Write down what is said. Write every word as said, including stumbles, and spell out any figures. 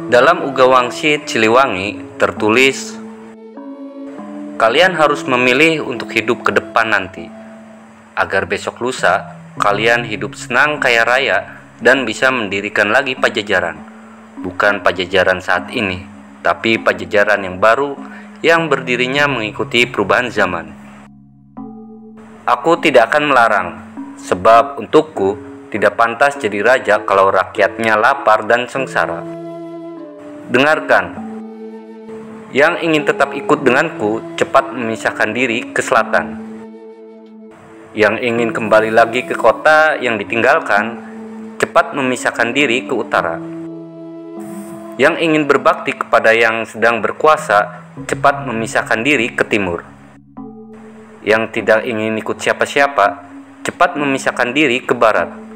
Dalam Uga Wangsit Siliwangi tertulis, kalian harus memilih untuk hidup ke depan nanti, agar besok lusa kalian hidup senang kaya raya dan bisa mendirikan lagi Pajajaran. Bukan Pajajaran saat ini, tapi Pajajaran yang baru yang berdirinya mengikuti perubahan zaman. Aku tidak akan melarang, sebab untukku tidak pantas jadi raja kalau rakyatnya lapar dan sengsara. Dengarkan, yang ingin tetap ikut denganku cepat memisahkan diri ke selatan. Yang ingin kembali lagi ke kota yang ditinggalkan cepat memisahkan diri ke utara. Yang ingin berbakti kepada yang sedang berkuasa cepat memisahkan diri ke timur. Yang tidak ingin ikut siapa-siapa cepat memisahkan diri ke barat.